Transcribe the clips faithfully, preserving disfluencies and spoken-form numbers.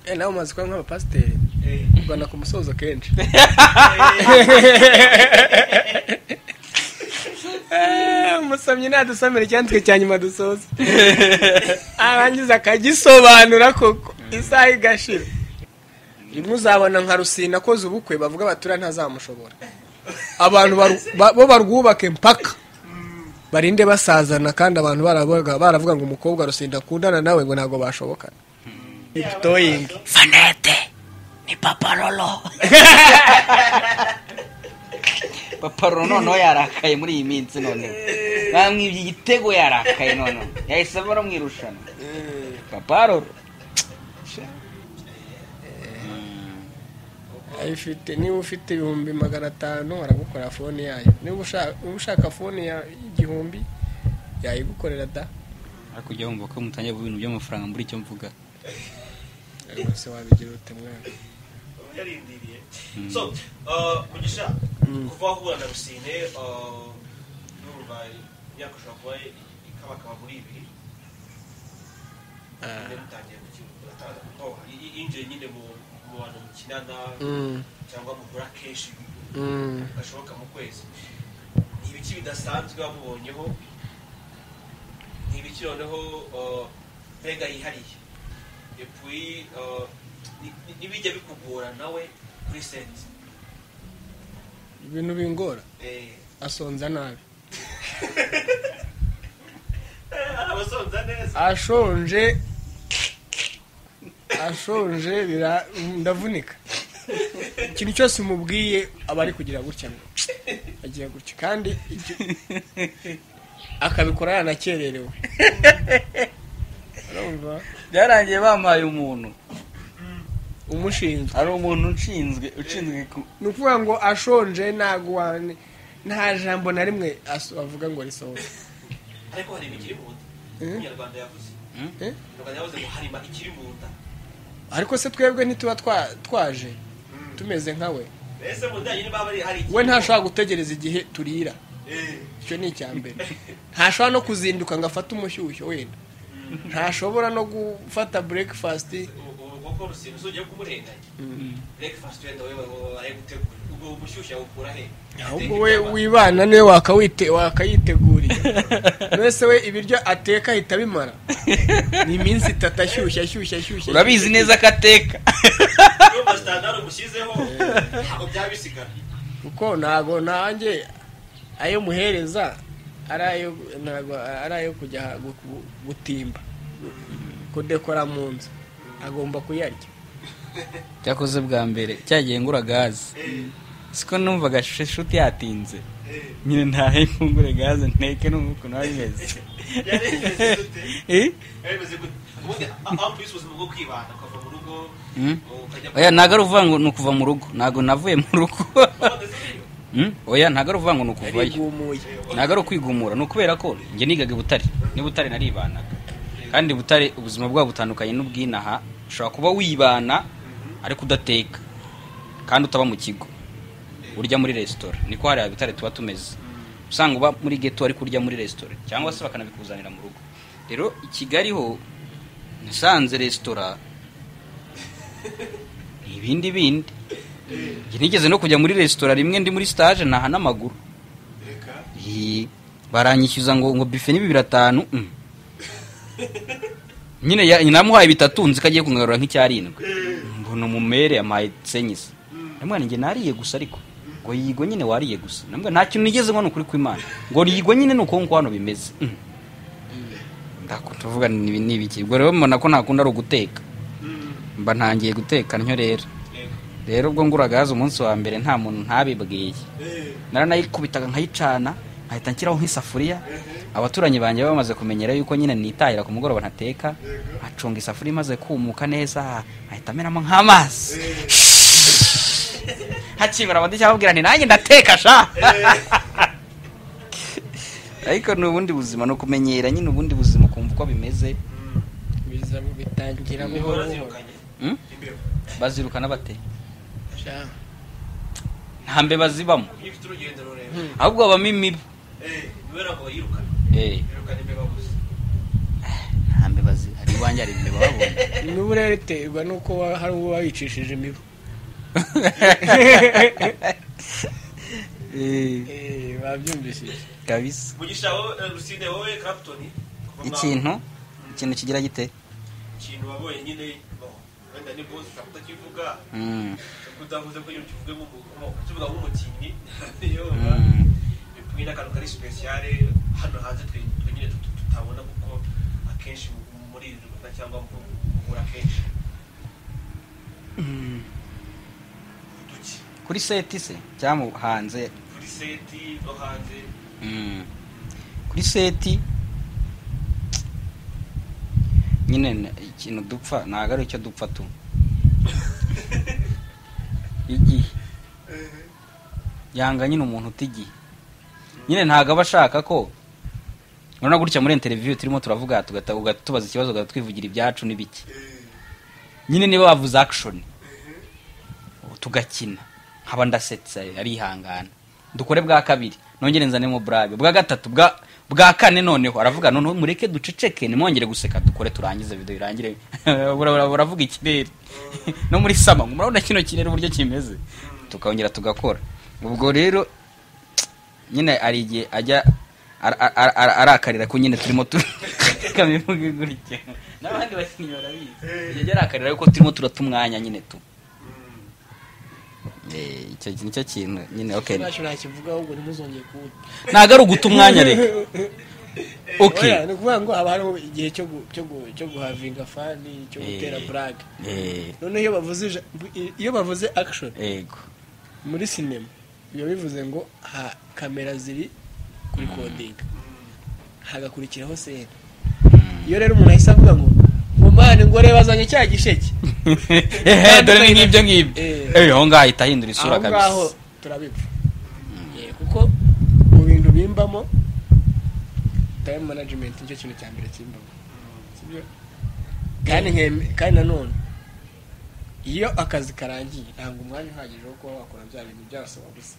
eh nawe umaze kwa nk'abapasiteri bana ku musozo kenshi umusomyi nadusamira icyandike cya nyuma dusoza arangiza akagisobanura koko isaha igashira muzabona nka Rusina koze ubukwe bavuga batura ntazamushobora abantu bo barwubake mpaka barinde basazana kandi abantu baravuga baravuga ngo umukobwa Rusina akundana nawe ngo nago bashoboka toying fanete ni Papa Lolo Papa Lolo no yarakaye muri iyi minsi none bamwibye igitego yarakaye none yahise baramwirushana Papa Lolo ayifite ni ufite ibihumbi magana atanu aragukora phone yayo ni ushaka ushaka phone ya igihumbi yayigukorera da akujya umva ko mutanye ibintu by'amafaranga muri icyo mvuga se wabigira ute mwana yarindiriye so uh mugisha kuva hura na Rusine uh n'urumva yakoshwa kwa ikabakaba muri ibiri ah nemutangiye kukivuga oh inje nyine mu abantu mukinana cyangwa mukora keshi gashoboka mu kwezi ibiki bidasanzwe bamubonyeho ibiki noneho mbega yihariye epui nibijya bikugora nawe kuri set ibintu bingora eh asonza nabi abasonza neza ashonje ashonje bira ndavunika ikintu cyose umubwiye abari kugira gutya agiye gutya kandi akabikora yanakererewe urumva byarangiye bamaye umuntu umushinzwe ari umuntu unshinzwe ucinzwe nukuvuga ngo ashonje nagwane nta jambo na rimwe avuga ngo risohoke ariko hari ibikiri mu nda Nyarwanda yavuze eh Nyarwanda yavuze ngo harima ikiri mu nda ariko se twebwe ntituba twaje tumeze nkawe ese mu nda nyine baba hari we ntashobora gutegereza igihe turira eh cyo ni cyambere ntashobora no kuzinduka ngafata umushyushyo wenda ntashobora no gufata breakfast ubwo Rusine uzojya kumurenganya breakfast wenda wewe ari gutegura ubwo umushyushya ukura he ahubwo we wibana ne wakawite wakayiteguriye wese we ibiryo ateka hita bimara ni iminsi itatu ashyushya ashyushya ashyushya urabizi neza ko ateka yo bastandard umushyizeho ntabwo byabisigara kuko nago nanjye ayo muhereza arayo nago arayo kujya gutimba kudekora mu nzu agomba kuyarya cyakoze bwa mbere cyagiye ngura gaze siko numvaga shuti yatinze nyine ntahe fungure gaze nteke n'uko nari meze eh emeze ubundi amplis ubuzima bwo kwibana ukava mu rugo oya ntago uvuga ngo nukuva mu rugo ntago navuye mu rugo oya ntago uvuga ngo nukuvayo ntago ari kwigumura no kubera ko nge nigaga Butare ni Butare naribanaga kandi Butare ubuzima bwabo butandukanye n'ubwinaha ushobora kuba wibana ariko udateka kandi utaba mu kigo urya muri restaurant niko hari Butare tuba tumeze usanga uba muri ghetto ari kurya muri restaurant cyangwa se bakanabikuzanira mu rugo rero i Kigali ho nasanze restaurant ibindi bindi nge nigeze no kujya muri restaurant rimwe ndi muri stage naha n'amaguru reka baranyishyuza ngo ngo buffet ni bibiri atanu nyine namuhaye bitatu nzi kagiye kungarura nk'icyarindwe mbona umumere amaye senyise namwana nge nariye gusa ariko ngo yigo nyine wariye gusa nambwa nta kintu nigeze ngo nukuri kw'Imana ngo yigo nyine nuko nko hano bimeze ndakutuvuga ni nibiki ubwo rero mbona ko nakunda ari guteka mba ntangiye guteka ntyo rero rero ubwo nguragaza umunsi wa mbere nta muntu ntabibwiye naranayikubitaga nkayicana ahita nshyiraho nk'isafuriya abaturanyi banje bamaze kumenyera yuko nyine nitahira ku mugoroba ntateka acunga isafuriya imaze kumuka neza ahita amenamo nk'amazi hakimara abandi cyababwira nti nanjye ndateka sha ariko n'ubundi buzima no kumenyera nyine ubundi buzima kumva uko bimeze biza bitangira buhoro bazirukana bate ntambe bazibamo ahubwo abamo imibu eh bera ngo yirukana eh yirukana imbeba gusa nta mbeba zihari iwanjye hari imbeba babonye imibu rero iterwa nuko wa- hari uwo wayicishije imibu eh babyumvishije kabisa mugisha wowe Rusine wowe Clapton ikintu ikintu kigira gite ikintu wabonye nyine bo wenda ni boss utakivuga mm utavuze ko ukivuge nk'umuntu nk'umukinnyi yo mm bipwira akantu kari special hano hanze twe twe nyine tut- tutabona kuko akenshi mu- muri iri rubuga cyangwa mu kugura kenshi duki kuri seti se cyangwa hanze kuri seti no hanze mm kuri seti nyine n- ikintu dupfa ntago ari icyo dupfa tu igihe yanga nyine umuntu utigiye nyine ntago aba ashaka ko urabona gutya muri interview turimo turavuga tugata tubaza ikibazo ugahita twivugira ibyacu n'ibiki nyine niba bavuze action tugakina nkaba ndasetsa arihangana dukore bwa kabiri nongere nzanemo brave bwa gatatu bwa bwa kane noneho aravuga none mureke duceceke nimwongere guseka dukore turangize video irangire baravuga ikirere no muri sama murabona kino kirere uburyo kimeze tukongera tugakora ubwo rero nyine ari igihe ajya arakarira ko nyine turimo tukamivuga gutya n'abandi bakinnyi barabizi yajya arakarira ko turimo turatumwanya nyine tu eh icyo nicyo kintu nyine okay ntacyo nakivuga ahubwo nimuzongeye kuwuta ntago ari uguta umwanya reka okay oya ni ukuvuga ngo haba hariho igihe cyo gu- cyo gu- cyo guhavinga fani cyo gutera brag eh none iyo bavuze ija- iyo bavuze action ego muri sinema biba bivuze ngo ha kamera ziri kuri coding hagakurikiraho scene iyo rero umuntu ahise avuga ngo ngo mane ngo reba azanye cya gisheke eh dore ni nk'ibyo ngibyo Eh. eh aho ngaho ahita ahindura isura aho ngaho kabisa turabipfa Eh, kuko mu bintu bimbamo time management nicyo kintu cya mbere kimbamo sibyo kandi nkeme- kandi nanone iyo akazi karangiye ntabwo umwanya uhagije wo kuba wakora bya bintu byasaba gusa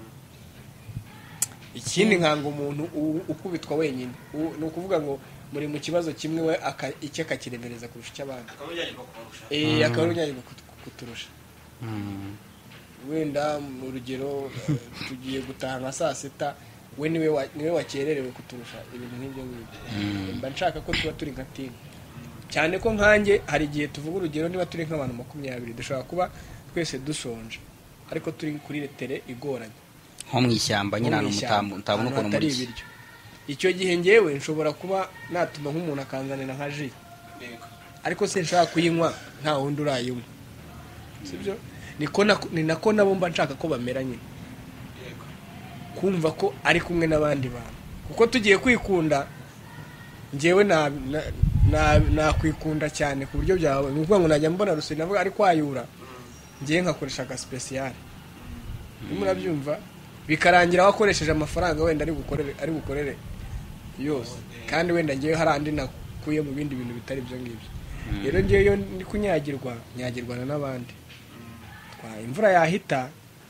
ikindi nkanga umuntu u- ukubitwa wenyine U- ni ukuvuga ngo muri mu kibazo kimwe we aka- icyo akakiremereza kurusha icy'abandi akabujyanye kurusha eh akaba unyanye kuturusha Mm. wenda mu rugero eh, tugiye gutaha nka saa sita we niwe wa- niwe wakererewe kuturusha ibintu nk'ibyo ngibyo Mm. mba nshaka ko tuba turi nka timu cyane ko nkanjye hari igihe tuvuga urugero niba turi nk'abantu makumyabiri dushobora kuba twese dushonje ariko turi kuri tere igoranye nko mu ishyamba nyine ahantu mutamu- mutabona ukuntu atari muri ibiryo icyo gihe ngewe nshobora kuba natuma nk'umuntu akanzanira nka ji yego ariko se nshaka kuyinywa nta wundi urayinywa sibyo niko nako- ni nako nabo mba nshaka ko bamera nyine yego kumva ko ari kumwe n'abandi bantu kuko tugiye kwikunda ngewe na na- na- nakwikunda cyane ku buryo byawe ni ukuvuga ngo najya mbona Rusine avuga ari kwayura ngewe nkakoresha aga special urimo urabyumva bikarangira wakoresheje amafaranga wenda ari gukorere ari gukorere yose kandi wenda ngewe hari andi nakuye mu bindi bintu bitari byo ngibyo rero ngewe iyo ndi kunyagirwa nyagirwana n'abandi twa imvura yahita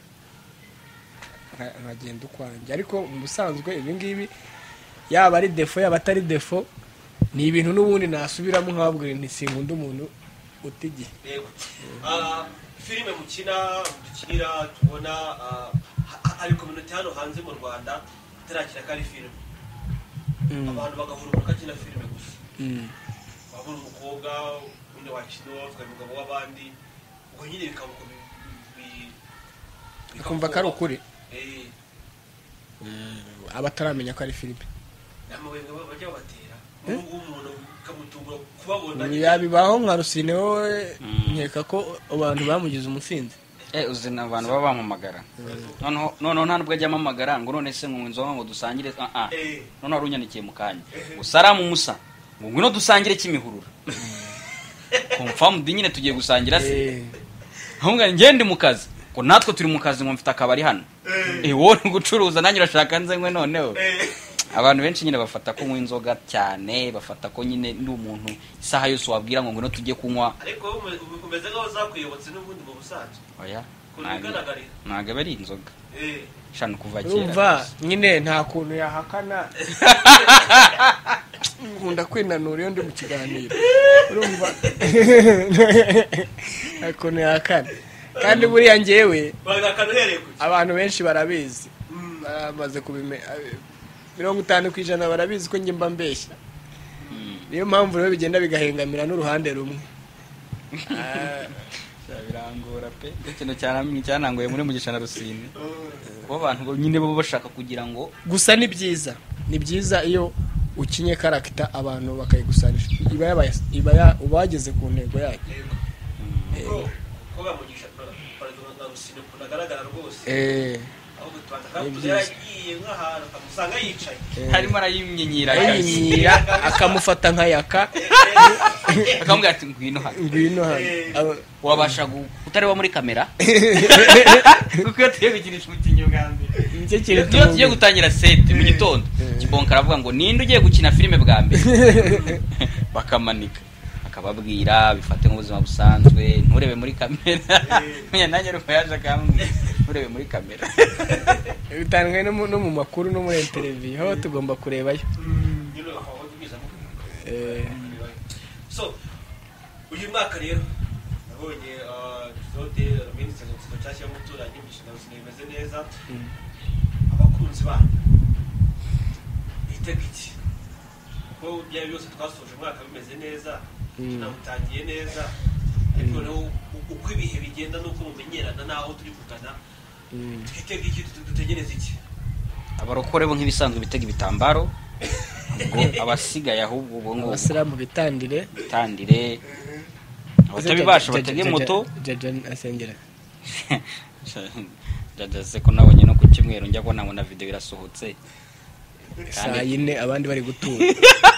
nka- nkagenda ukwanjye ariko mu busanzwe ibi ngibi yaba ari defo yaba atari defo ni ibintu n'ubundi nasubiramo nkababwira nti sinkunda umuntu utigiye yego Ah, filime mukina dukinira tubona ah, ha- hari community hano hanze mu Rwanda itarakira ko ari filime abantu bagahura umuntu akina filime gusa Mm. wabona umukobwa undi wakina wavuga umugabo w'abandi ubwo nyine bikaba uko bi- bi- bikumva ko ari ukuri eh abataramenya ko ari filime amabuye ngo bajya babatera n'ubwo umuntu kamutungura kubabona yabibaho nka Rusine wowe nkeka ko abantu bamugize umusinzi eh uzi n'abantu baba bampamagara noneho noneho nta nubwo ajya amamagara ngo none se ngo nzoma ngo dusangire ah ah eh noneho arunyandikiye mu kanya usaramu musa ngo ngwino dusangire kimihurura confirmed nyine tugiye gusangira se Eh, ahubwo ngende mu kazi ko natwe turi mu kazi ngo mfite akabari hano eh wowe gucuruza nanjye urashaka nze ngwe noneho abantu benshi nyine bafata ko nywa inzoga cyane bafata ko nyine ndi umuntu isaha yose wabwira ngo ngwino tujye kunywa ariko wowe ukomeza nkaho zakuyobotse n'ubundi mu busanzwe oya ukuntu bigaragarira ntago aba ari inzoga eh shano kuva kera urumva nyine nta kuntu yahakana nkunda kwinanura iyo ndi mu kiganiro urumva ariko ni akana kandi buriya njyewe abantu benshi barabizi bamaze kubime mirongo itanu ku ijana barabizi ko njye mba mbeshya niyo mpamvu rero bigenda bigahengamira n'uruhande rumwe birangora pe ikintu cyane cyanangoye muri Mugisha na Rusine bo abantu nyine bo bashaka kugira ngo gusa ni byiza ni byiza iyo ukinye character abantu bakayigusanisha iba yabaye iba ubageze ku ntego yayo ko bamugisha na Rusine kunagaragara rwose eh yagiye nk'ahantu akamusanga yicaye harimo arayimyinyira yinyira akamufata nkayaka akamubwira ati ngwino hano ngwino hano wabasha utari wa muri kamera kuko tugiye gukinisha umukinyo gambe nicyo kintu tugiye gutangira set mu gitondo kibonka aravuga ngo ninde ugiye gukina filime bwa mbere bakamanika akababwira bifate nk'ubuzima busanzwe nturebe muri kamera menya nanjye ruko yaje akambwira nturebe muri kamera bitangwe no mu makuru no muri interview aho tugomba kurebayo eh so uyu mwaka rero nabonye episode minisitiri w'umuco cyashya muturanye Mugisha na Rusine bimeze neza abakunzi banyu bitega iki ko byari byose twasoje umwaka bimeze neza namutangiye neza ariko rero uko ibihe bigenda nuko mumenyerana naho turi kugana twitega iki dutegereza iki abarokore bo nk'ibisanzwe bitega ibitambaro ngo abasigaye ahubwo ubu ngo abasiramu bitandire bitandire abatabibasha batege moto jajan asengera jadase ko nabonye no ku kimwero njya kubona na video irasohotse saa yine abandi bari gutura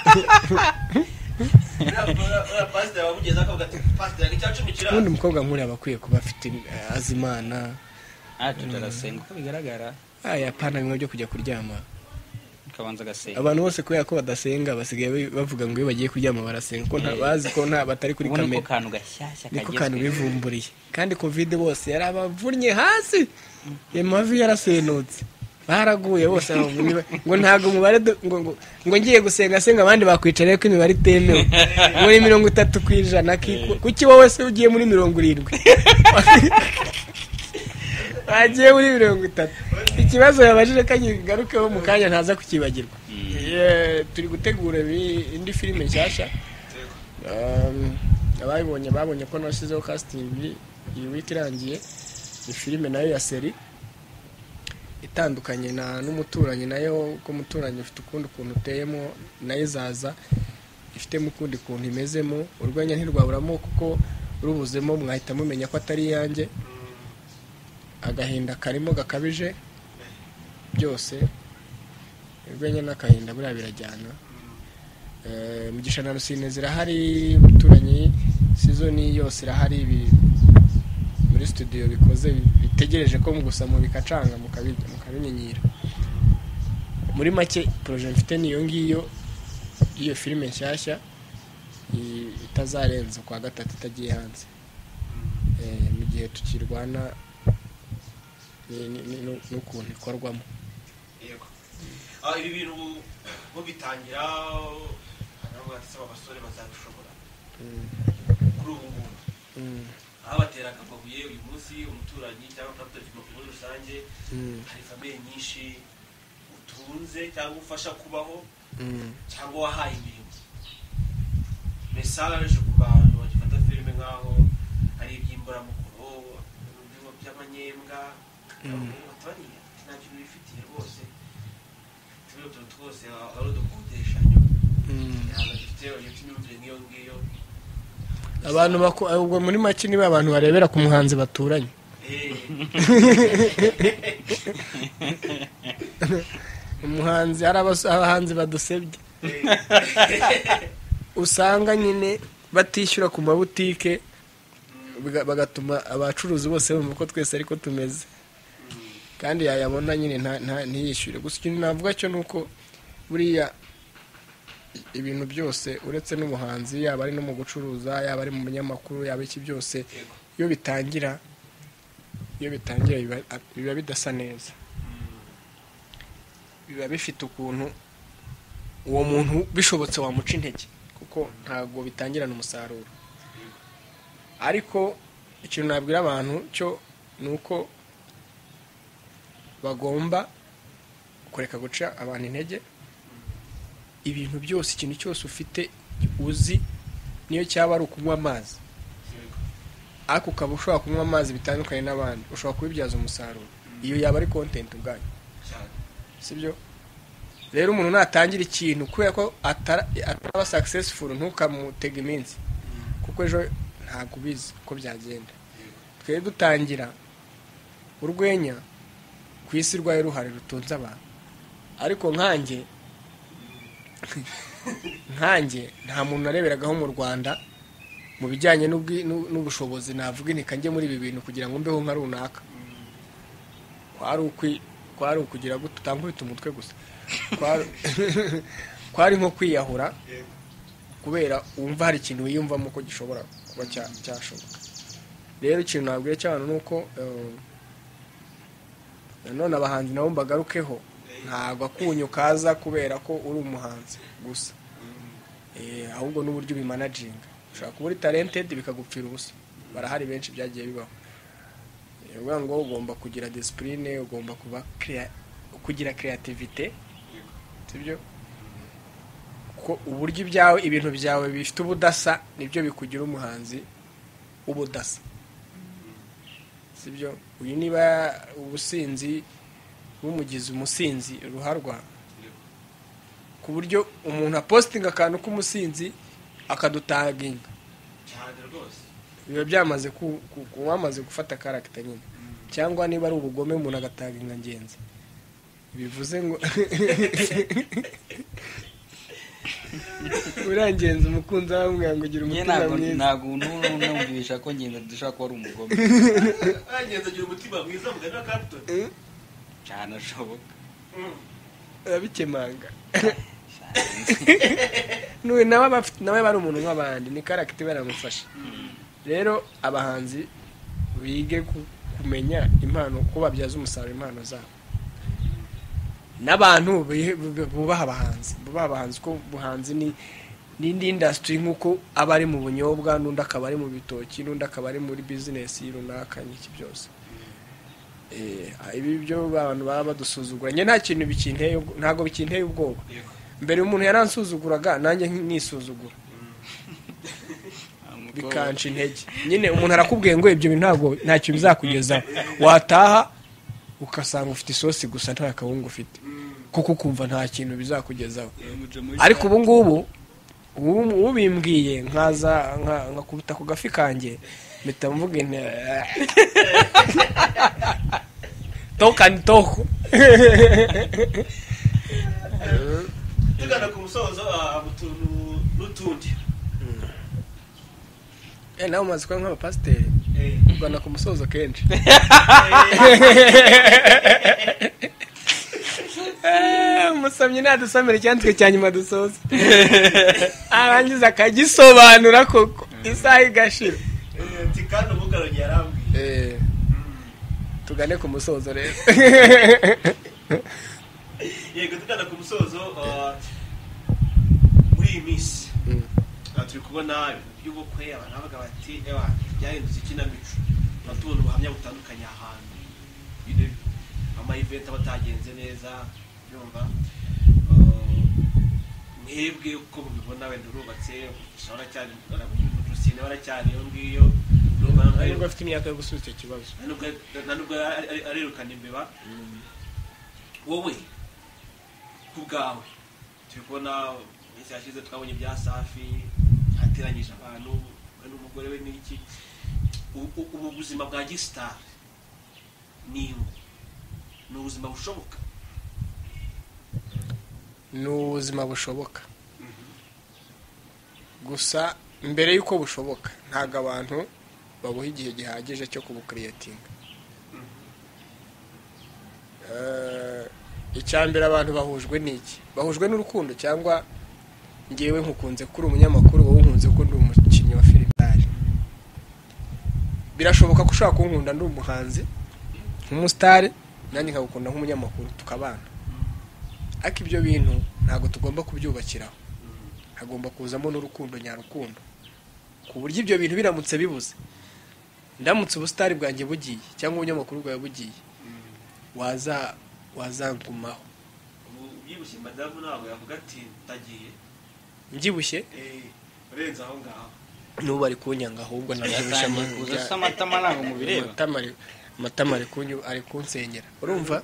pastor wabugeza ko gati pastor n'icyacu mikira undi mukobwa nkuri abakwiye kuba afite azimana ah tutarasenga ko bigaragara aya pana bimwe byo kujya kuryama kabanza gasenga abantu bose kubera ko badasenga basigaye bavuga ngo iyo bagiye kuryama barasenga ko nta bazi ko nta batari kuri kamera niko kantu gashyashya kageze niko kantu bivumburiye kandi covid bose yarabavunye hasi yemavi yarasenutse baraguye bose ngo ntago umubare ngo ngo ngiye gusenga senga abandi bakwicareye ko imibare itemewe muri mirongo itatu ku ijana kuki wowe se ugiye muri mirongo irindwi bagiye muri mirongo itatu ikibazo yabajije kanyigarukeho mu kanya ntaza kukibagirwa turi gutegura indi filime nshyashya abayibonye babonye ko nashyizeho casting iyi week irangiye ni filime nayo ya seri itandukanye na n'umuturanyi nayo ko umuturanyi ufite ukundi kuntu uteyemo nayo izaza ifitemo ukundi kuntu imezemo urwenya ntirwaburamo kuko rubuzemo mwahita mumenya ko atari yanjye agahinda karimo gakabije byose urwenya n'akahinda buriya birajyana Mugisha na Rusine zirahari umuturanyi season yose irahari muri studio bikoze bitegereje ko mugusa mu bikacanga mukabirya mukabinyinyira muri make projet mfite niyo ngiyo iyo filime nshyashya itazarenza kwa gatatu itagiye hanze eh mu gihe tukirwana n'ukuntu ikorwamo yego ah ibi bintu bo bitangira nabo batisaba abasore bazadushobora kuri ubu ngubu abateraga babuye uyu munsi umuturanyi cyangwa kapitali muri rusange hari famille nyinshi utunze cyangwa ufasha kubaho cyangwa wahaye imirimo message ku bantu bagifata filime nkaho hari ibyimbura mukuru ibintu by'amanyembwa bataniye nta kintu bifitiye rwose tubiro twose ari dukodeshanyo yaba gifite imyumvire nk'iyo ngiyo abantu ubwo muri make niba abantu barebera ku muhanzi baturanye umuhanzi ari abahanzi badusebye usanga nyine batishyura ku mabutike bagatuma abacuruzi bose bumva ko twese ariko tumeze kandi yayabona nyine ntiyishyure gusa ikintu navuga cyo nuko buriya ibintu byose uretse n'umuhanzi yaba ari no mu gucuruza yaba ari mu binyamakuru yaba iki byose iyo bitangira iyo bitangira biba bidasa neza biba bifite ukuntu uwo muntu bishobotse wamuca intege kuko ntabwo bitangirana umusaruro. Ariko ikintu nabwira abantu cyo ni uko bagomba kureka guca abantu intege. Ibintu byose, ikintu cyose ufite uzi, niyo cyaba ari ukunywa amazi, ariko ukaba ushobora kunywa amazi bitandukanye n'abandi, ushobora kubibyaza umusaruro. Iyo yaba ari content ubwayo, sibyo? Rero umuntu natangira ikintu kubera ko ataba successful, ntukamutega iminsi, kuko ejo ntabwo ubizi uko byagenda. Twe dutangira urwenya ku isi rwaye ruhare rutunze abantu, ariko nkanjye nkanjye nta muntu nareberagaho mu Rwanda mu bijyanye n'ubushobozi navuga nti kanjye muri ibi bintu kugira ngo mbeho nka runaka. Kwari ukwi kwari ukugira ngo tutankubita umutwe gusa, kwari nko kwiyahura kubera wumva hari ikintu wiyumvamo ko gishobora kuba cyashoboka. Rero ikintu nabwiye cyane nuko nanone abahanzi nabo mbagarukeho, ntabwo akunyu kaza kubera ko uri umuhanzi gusa, eh ahubwo n'uburyo ubimanaginga. Ushaka kuba uri talented bikagupfira ubusa, barahari benshi byagiye bibaho. Uvuga ngo ugomba kugira discipline, ugomba kuba kugira creativity, sibyo? Ko uburyo byawe, ibintu byawe bifite ubudasa nibyo bikugira umuhanzi ubudasa, sibyo? Uyu niba ubusinzi bumugize umusinzi ruharwa, ku buryo umuntu apostinga akantu k'umusinzi akadutaginga cyane rwose, biba byamaze ku wamaze gufata character nyine. Cyangwa niba ari ubugome umuntu agataginga ngenzi, bivuze ngo urangenza umukunzi wamwe ngo gira umutima mwiza. Ntabwo numvisha ko ngenza dushaka ko ari umugome. Arangenza gira umutima mwiza mugana Clapton cyane ashoboka, abikemanga nuwe nawe bafite nawe bari umuntu nk'abandi, ni character baramufasha. Rero abahanzi bige kumenya impano, ko babyaza umusaruro impano zabo. N'abantu bubaha abahanzi, bubaha abahanzi ko buhanzi ni n'indi industry nkuko abari mu bunyobwa, n'undi akaba ari mu bitoki, n'undi akaba ari muri business runaka n'iki byose. Eh ibi byo abantu baba badusuzugura, nye nta kintu bikinteye, ntago bikinteye ubwoba. Mbere umuntu yaransuzuguraga, nanjye nisuzugura bikanca intege. Nyine umuntu arakubwiye ngo ibyo bintu ntabwo ntacyo bizakugezaho, wataha ukasanga ufite isosi gusa nta kawungu ufite, kuko kumva nta kintu bizakugezaho. Ariko ubu ngubu ubu bimbwiye nkaza nkakubita ku gafi kanjye, mpita mvuga nti toka ni toko. tugana ku musozo abutuntu n'utundi. Eh nawe umaze kwa nk'abapasiteri ugana ku musozo kenshi. Musamye nadusomera cyandike cyanyuma dusoza, arangiza akagisobanura koko isaha igashira. Tikano mukarongera yarambwiye. Eh tugane ku musozo rero. Yego tugana ku musozo muri iyi minsi turi kubona y'ubukwe, abantu bavuga bati ewa byahindutse ikinamico, batubona ubuhamya butandukanye ahantu, ama event batagenze neza, yumva mwebwe uko mubibona wenda urubatse ushobora cyane urusine baracyane yo ngiyo nubwo afite imyaka yo gusubiza ikibazo, nubwo arirukana imbeba. Wowe kubwawe turi kubona ese yashize twabonye bya Safi hateranyije abantu n'umugore we n'iki, ubu buzima bwa gistar ni ni ubuzima bushoboka? Ni ubuzima bushoboka gusa mbere yuko bushoboka ntago abantu babuha igihe gihagije cyo kubukreatinga. eh icyambere abantu bahujwe n'iki, bahujwe n'urukundo, cyangwa ngewe nkukunze kuri umunyamakuru, wowe nkunze ko ndi umukinnyi wa filime. Birashoboka ko ushaka kunkunda ndi umuhanzi nk'umustar, nanjye nkagukunda nk'umunyamakuru tukabana, ariko ibyo bintu ntabwo tugomba kubyubakiraho, hagomba kuzamo n'urukundo nyarukundo, ku buryo ibyo bintu biramutse bibuze, ndamutse ubusitari bwanjye bugiye cyangwa ubunyamakuru bwawe bugiye, waza wazangumaho. ubyibushye madamu ntabwo yavuga ati ndagiye mbyibushye urenze aho ngaho n'ubu ari kunyanga, ahubwo nabyibushye amatama ntabwo mubireba, amatama ari kunsengera, urumva.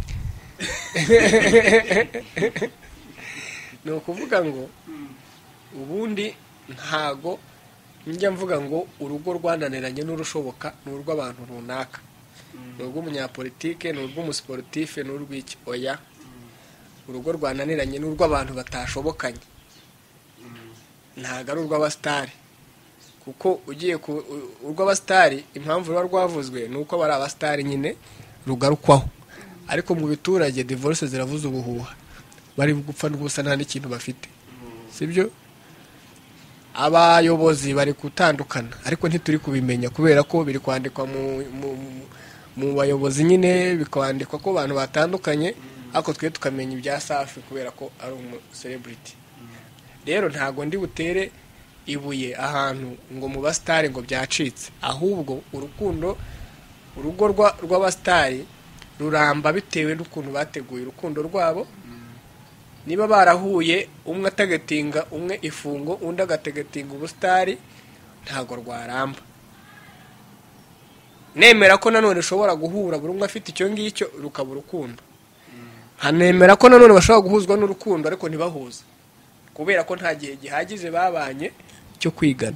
ni ukuvuga ngo ubundi ntago njya mvuga ngo urugo rwananiranye n'urushoboka ni urw'abantu runaka, ni urw'umunyapolitike, ni urw'umusiporutife, ni urw'iki. Oya, urugo rwananiranye n'urw'abantu batashobokanye, ntago ari urw'abasitari. kuko ugiye ku urw'abasitari impamvu ruba rwavuzwe ni uko bari abasitari nyine rugarukwaho, ariko mu biturage divorce ziravuza ubuhuha, bari gupfa n'ubusa nta n'ikintu bafite, sibyo. Abayobozi bari gutandukana ariko ntituri kubimenya kubera ko biri kwandikwa mu mu bayobozi nyine, bikwandikwa ko abantu batandukanye, ariko twe tukamenya ibya Safi kubera ko ari umu celebrity. Rero ntago ndi butere ibuye ahantu ngo mu basitari ngo byacitse, ahubwo urukundo urugo rw'abasitari ruramba bitewe n'ukuntu bateguye urukundo rwabo. Niba barahuye umwe atagetinga umwe ifungo, undi agategetinga ubusitari, ntago rwaramba. Nemera ko nanone ushobora guhura buri umwe afite icyo ngicyo rukaba urukundo, hanemera ko nanone bashobora guhuzwa n'urukundo ariko ntibahuze kubera ko nta gihe gihagije babanye cyo kwigana.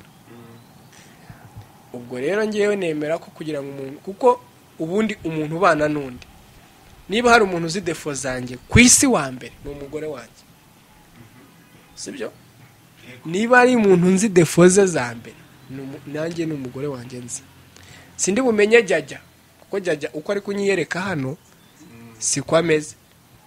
Ubwo rero ngewe nemera ko kugira ngo umuntu, kuko ubundi umuntu ubana n'undi, niba hari umuntu uzi defo zanjye ku isi wa mbere ni umugore wanjye, sibyo. Niba ari umuntu nzi defo ze za mbere nanjye ni umugore wanjye nzi. Sindi bumenye Jajja kuko Jajja uko ari kunyiyereka hano si kwa meze,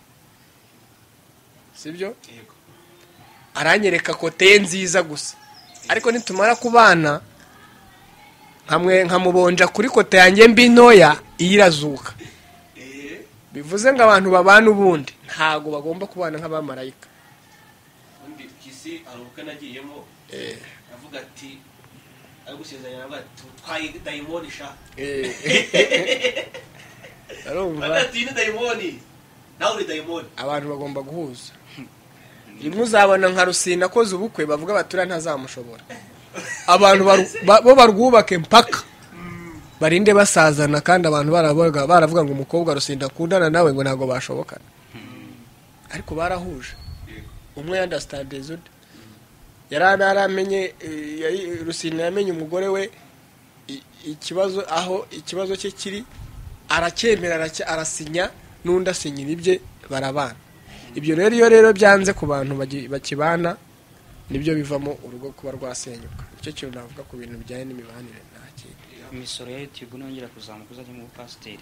sibyo. Aranyereka kote nziza gusa, ariko nitumara kubana hamwe nkamubonja kuri kote yanjye mbi ntoya irazuka. Bivuze ngo abantu babana ubundi ntago bagomba kubana nk'abamarayika. Undi kisi aruka nagiyemo eh avuga ati ari gusezeranya navuga ati twaye diamond sha eh arumva ati ni diamond nawe uri diamond. Abantu bagomba guhuza. Rimwe uzabona nka Rusina koze ubukwe bavuga batura ntazamushobora, abantu bo barwubake mpaka barinde basazana, kandi abantu baravuga baravuga ngo umukobwa Rusina akundana nawe ngo ntago bashobokana, ariko barahuje. Umwe understand izud yarana aramenye Rusina yamenye umugore we ikibazo aho ikibazo cye kiri, aracyemera arasinya n'undi asinyira ibye barabana. Ibyo rero iyo rero byanze ku bantu bakibana nibyo bivamo urugo kuba rwasenyuka. Icyo kintu navuga ku bintu bijyanye n'imibanire nake. Imisoro ya YouTube nongera kuzamuka uzaje mu pasiteri.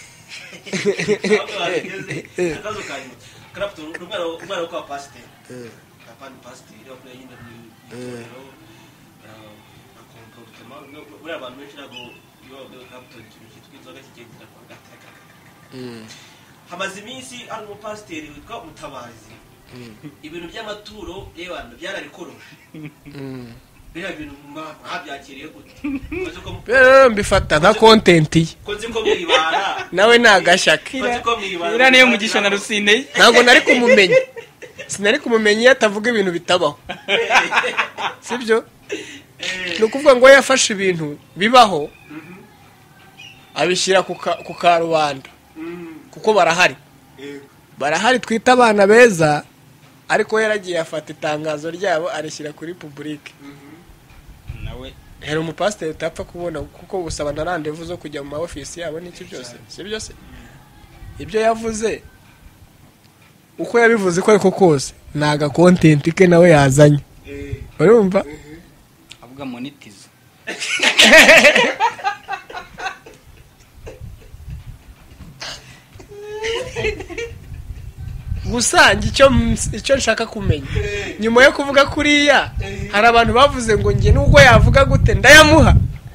Akazo kanyu krapto umwana umwana kwa pasiteri eh kapani pasiteri yo yinda ni eh akonkotema no buri abantu benshi nago yo krapto kitwizoga kigendera kwa gataka mm hamaze iminsi ari mu pasiteri witwa Mutabazi. Ibintu by'amaturo y'abantu byararikoroshe. Mm bira bintu mwabyakiriye gute? Rero mbifata nka content ye. Kozi ko mwibara nawe nagashaka. Kozi ko mwibara. Ira niyo mugisha na Rusine. Ntago nari kumumenya. Sinari kumumenya atavuga ibintu bitabaho. Sibyo? No kuvuga ngo yafashe ibintu bibaho abishyira ku karubanda. Kuko barahari barahari twita abana beza, ariko yaragiye afata itangazo ryabo arishyira kuri public. Nawe hero umupasiteri utapfa kubona kuko gusaba na rendezvous zo kujya mu office yabo n'iki byose, si byose ibyo yavuze uko yabivuze ko ariko kose naga content ke nawe yazanye. Urumva avuga monetize gusa icyo icyo nshaka kumenya nyuma yo kuvuga kuriya hari abantu bavuze ngo nge nubwo yavuga gute ndayamuha.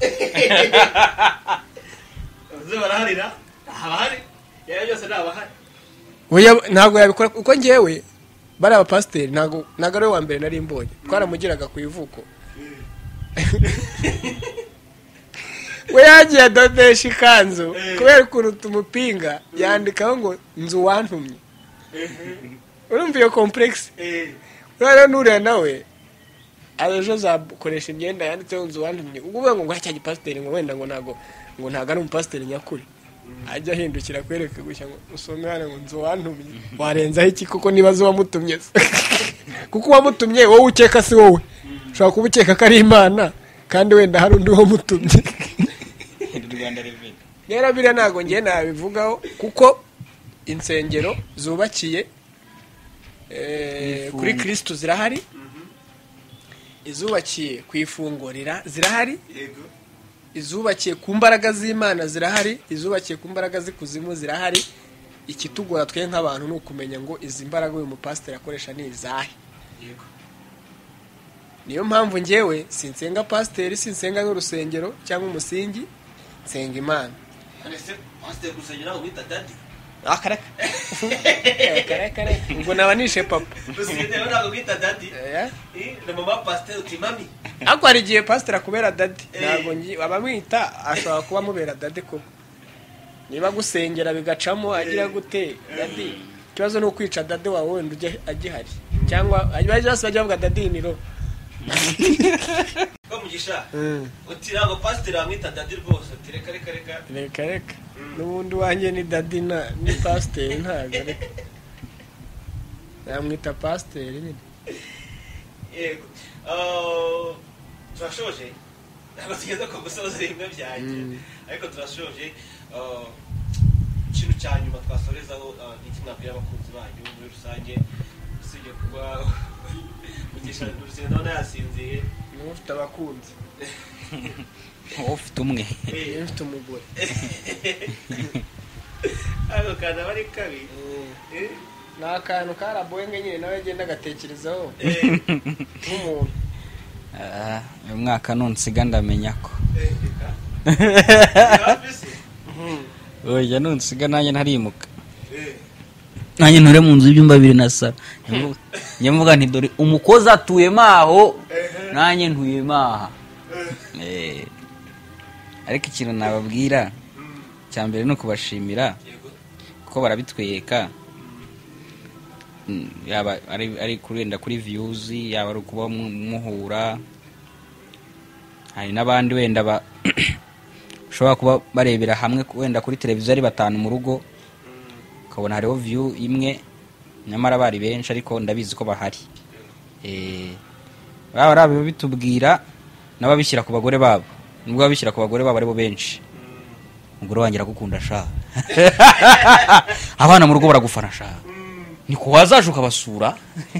Uze baraharira abahari yari byose nabahari. Oya ntago yabikora uko ngewe bari abapasiteri ntago ntago ari we wa mbere nari mbonye twaramugiraga ku ivuko we yagiye adodesha ikanzu kubera ukuntu tumupinga yandikaho ngo nzu wantumye urumva iyo complex rero nuriya nawe aje zakoresha imyenda yanditseho nzu wantumye ubwo ngo ngwacya gipasiteri ngo wenda ngo nago ngo ntago ari umupasiteri nyakuri ajya ahindukira kwereka gushya ngo usome hano ngo nzu wantumye warenzaho iki kuko nibazo wamutumye kuko wamutumye wowe ukeka si wowe ushobora kuba ukeka ko ari Imana kandi wenda hari undi wamutumye rero biriya ntabwo ngiye nabivugaho kuko insengero zubakiye kuri Kristo zirahari izubakiye ku ifungurira zirahari izubakiye ku mbaraga z'Imana zirahari izubakiye ku mbaraga z'ikuzimu zirahari ikitugora twe nk'abantu ni ukumenya ngo izi mbaraga uyu mupasiteri akoresha ni izahe niyo mpamvu ngewe sinsenga pasiteri sinsenga nk'urusengero cyangwa umusingi nsenga Imana pasiteri gusengera aho bita dadi akareka akareka ubwo nabanishe papa usengera aho bita dadi eh na mama pasiteri uti mami ako ari gihe pasiteri akubera dadi ntabwo ngi abamwita ashobora kuba mubera dadi koko niba gusengera bigacamo agira gute dadi kibazo no kwica dadi wawe wenda uje agihari cyangwa abaje bose bajya bavuga dadi niro bamugisha uti ntabwo pasiteri amwita dadi rwose uti reka reka reka reka reka n'ubundi wanjye ni dadi na ni pasiteri ntabwo reka namwita pasiteri nyine yego turashoje ntabwo tugeze ku gusoza rimwe byanjye ariko turashoje ikintu cya nyuma twasorezaho n'iki mwabwira abakunzi banyu muri rusange usibye kuba mugisha urusengero ndabona yasinziye niba ufite abakunzi wowe ufite umwe niba ufite umugore ako kantu aba ari kabi ni akantu karaboyenge nyine nawe agenda agatekerezaho nk'umuntu uyu mwaka nunsiga ndamenya ko oya nunsiga nanjye ntarimuka nanjye nture mu nzu y'ibyumba bibiri na saro nyamuvuga nti dore umukozi atuyemo aho nanjye ntuyemo aha ariko ikintu nababwira cya mbere ni ukubashimira kuko barabitweka yaba ari kurenda kuri views yaba ari kuba muhura hari n'abandi wenda ba ushobora kuba barebera hamwe wenda kuri televiziyo ari batanu mu rugo ukabona hariho view imwe nyamara bari benshi ariko ndabizi ko bahari eh baba rabe bitubwira n'ababishyira ku bagore babo nubwo babishyira ku bagore babo ari bo benshi umugore wanjye aragukunda sha abana mu rugo baragufana sha niko wazaje ukabasura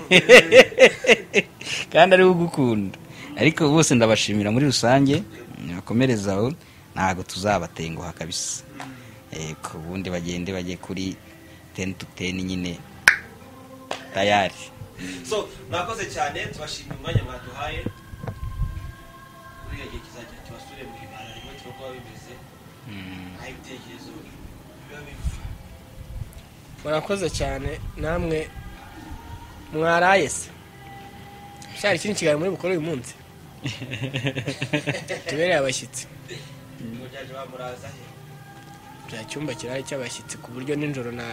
kandi ari ugukunda ariko bose ndabashimira muri rusange nakomerezaho ntago tuzabatenguha kabisa eh ko bundi bagende bagiye kuri ten to ten nyine tayari so nakoze cyane tubashimira umwanya mwaduhaye uriya gihe kizajya tubasure mu ibara rimwe tuko bimeze nta ibitekerezo biba biva murakoze cyane namwe mwaraye se cyari kintu kigali muri bukore uyu munsi tubereye abashyitsi ngo byaje bamuraza he bya cyumba kirari cy'abashyitsi ku buryo ninjoro na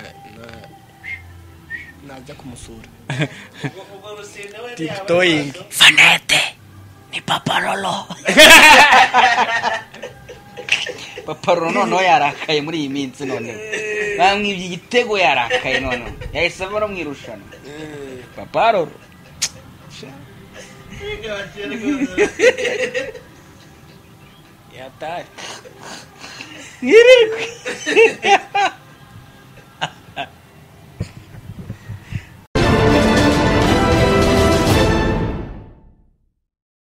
najya kumusura ubwo rusine we tiktoking fanete ni paparolo paparolo noneho yarakaye muri iyi minsi none bamwibye igitego yarakaye none yahise abona mwirushanwa paparolo yatari Ngiri.